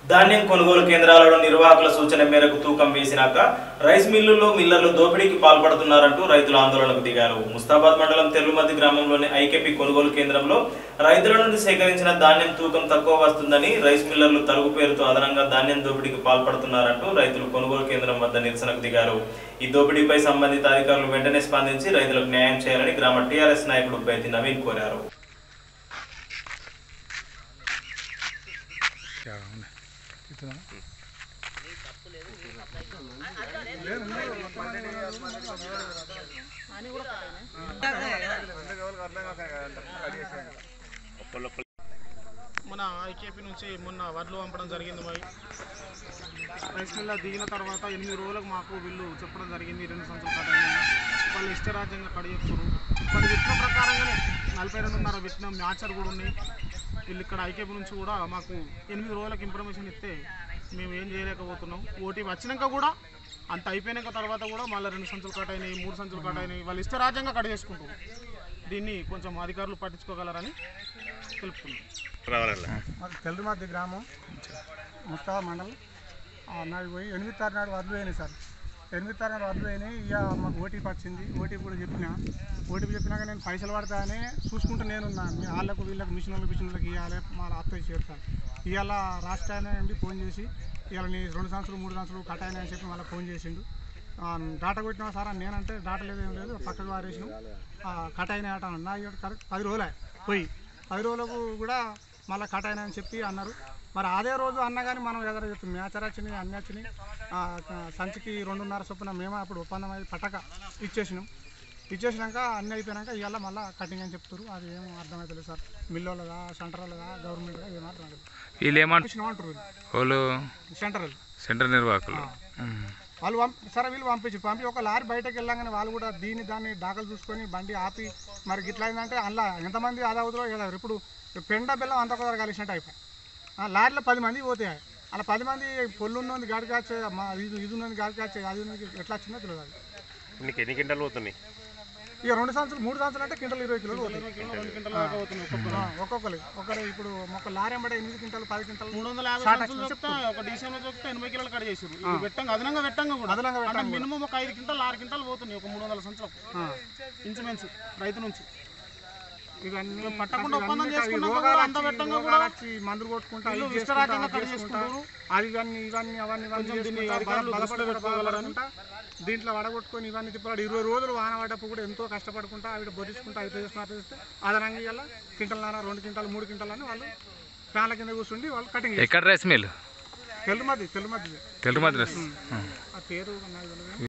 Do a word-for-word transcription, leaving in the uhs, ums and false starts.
ధాన్యం కొనుగోలు కేంద్రాలలో నిర్వాహకుల సూచన మేరకు తూకం వేసినాక రైస్ మిల్లుల్లో మిల్లర్లు దోపిడీకి పాల్పడుతున్నారంటూ రైతులు ఆందోళనకు దిగారు. ముస్తాబాద్ మండలం తెర్లుమద్ది గ్రామంలోని ఐకేపీ కొనుగోలు కేంద్రంలో రైతుల నుండి సేకరించిన ధాన్యం తూకం తక్కువ వస్తుందని రైస్ మిల్లర్లు తరుగు పేరుతో అదనంగా ధాన్యం దోపిడీకి పాల్పడుతున్నారంటూ రైతులు కొనుగోలు కేంద్రం వద్ద నిరసనకు దిగారు. ఈ దోపిడీపై సంబంధిత అధికారులు వెంటనే స్పందించి రైతులకు న్యాయం చేయాలని గ్రామ టీఆర్ఎస్ నాయకుడు బైతి నవీన్ కోరారు. మన ఐకేపీ నుంచి మొన్న వడ్లు పంపడం జరిగింది. మరి రైస్ మిల్లా దిగిన తర్వాత ఎనిమిది రోజులకు మాకు వీళ్ళు చెప్పడం జరిగింది. రెండు సంవత్సరాల వాళ్ళు ఇష్టరాజ్యంగా కడిగెత్తురు. వాళ్ళు విత్తనం ప్రకారంగానే నలభై రెండున్నర విత్తనం మ్యాచర్ కూడా ఉన్నాయి. వీళ్ళు ఇక్కడ ఐకేపీ నుంచి కూడా మాకు ఎనిమిది రోజులకు ఇన్ఫర్మేషన్ ఇస్తే మేము ఏం చేయలేకపోతున్నాం. ఓటీపీ వచ్చినాక కూడా అంత అయిపోయినాక తర్వాత కూడా మళ్ళీ రెండు సంచులు కట్ అయినాయి, మూడు సంచులు కట్ అయినాయి. వాళ్ళు ఇష్టరాజ్యంగా కట్ చేసుకుంటారు. దీన్ని కొంచెం అధికారులు పట్టించుకోగలరని తెలుపుతున్నాం. మాకు తెల్లుమద్ది గ్రామం ముస్తాబా మండలం నాడు పోయి ఎనిమిది తారీఖు నాడు వడ్లు అయినాయి సార్. ఎనిమిది తారీఖు నాడు వడ్లు అయినాయి. ఇక మాకు ఓటీపీ వచ్చింది. ఓటీపీ కూడా చెప్పిన ఓటీపీ చెప్పినాక నేను పైసలు పడతా అని చూసుకుంటూ నేనున్నాను. వాళ్ళకు వీళ్ళకి మిషన్ వాళ్ళకి మిషన్ వాళ్ళకి ఇవ్వాలి, మా అత్త చేరుతాను. ఇవాళ రాష్ట్రాన్ని నుండి ఫోన్ చేసి ఇవాళ నీ రెండు సంవత్సరాలు మూడు సంవత్సరాలు కట్ అయినాయని చెప్పి మళ్ళీ ఫోన్ చేసిండు. డాటా కొట్టినా సార్ అని నేనంటే డాటా లేదు ఏం లేదు పక్కకు వారేసినాం కట్ అయినాయట అన్న. కరెక్ట్ పది రోజులే పోయి పది రోజులకు కూడా మళ్ళీ కట్ అయినాయని చెప్పి అన్నారు. మరి అదే రోజు అన్న కానీ మనం ఎదురు చెప్తాం మ్యాచర్ వచ్చినాయి అన్నీ వచ్చినాయి. సంచికి రెండున్నర చొప్పున మేము అప్పుడు ఒప్పందం అయి పట్టక ఇచ్చేసినాం. ఇచ్చేసినాక అన్నీ అయిపోయినాక ఇవాళ మళ్ళీ కటింగ్ అని చెప్తారు. అది ఏమో అర్థమవుతలేదు సార్. మిల్లులుగా సెంటర్లుగా గవర్నమెంట్గా ఏమో అర్థం వీళ్ళు ఏమంటారు వాళ్ళు సెంటర్ సెంటర్ నిర్వాహకులు వాళ్ళు పంపి సరే వీళ్ళు పంపించి పంపి ఒక లారీ బయటకు వెళ్ళాగానే వాళ్ళు కూడా దీన్ని దాన్ని దాఖలు చూసుకొని బండి ఆపి మరి గిట్లా అయిందంటే అందులో ఎంతమంది ఆదా అవుతారో కదా. ఇప్పుడు పెండ బెల్లం అంత ఒకసారి కలిసినట్టు అయిపోయి లారీలో పది మంది పోతాయి. అలా పది మంది పొల్లు ఉన్నది గాడి కాచే మా ఇది ఇది ఉన్నది గాడి కాచే అది ఉన్నది ఎట్లా వచ్చిందో తెలియదు. నీకు ఎన్ని కింటాలు పోతున్నాయి? ఇక రెండు సంవత్సరాలు మూడు సంవత్సరాలు అంటే క్వింటల్ ఇరవై కిలోలు పోతాయి ఒక్కొక్కరు. ఒకరు ఇప్పుడు ఒక లారీ ఎంబడే ఎనిమిది క్వింటాలు పది క్వింటాలు మూడు వందల యాభై ఒక డీసీలో చెప్తే ఎనభై కిలోలు కట్ చేసారు. పెట్టంగా అదనంగా పెట్టంగా కూడా అదనంగా పెట్టంగా మినిమం ఒక ఐదు క్వింటాలు ఆరు క్వింటాలు పోతున్నాయి ఒక మూడు వందల సంవత్సరాలు ఇన్సూరెన్స్ రైతు నుంచి. ఇవన్నీ పట్టకుండా ఒప్పందం చేసుకున్నా మందులు కొట్టుకుంటా చేసుకుంటారు. అది ఇవన్నీ ఇవన్నీ అవన్నీ దీంట్లో వడగొట్టుకొని ఇవన్నీ తిప్పాడు. ఇరవై రోజులు వాన పడ్డప్పుడు కూడా ఎంతో కష్టపడుకుంటా ఆవిడ బొరించుకుంటా అయితే చేస్తే అదనంగా ఇవాళ క్వింటల్ నాన్న రెండు క్వింటాలు మూడు క్వింటాలు అని వాళ్ళు ఫ్యాన్ల కింద కూర్చుండి వాళ్ళు కటింగ్ ఎక్కడ రైస్ మిల్ తెల్లుమద్ది తెల్లుమద్ది తెల్లుమద్ది ఆ పేరు